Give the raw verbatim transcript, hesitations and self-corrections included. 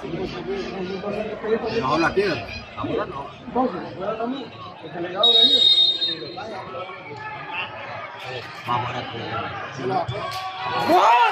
No, la tiene. Ahora no. Vamos a ver.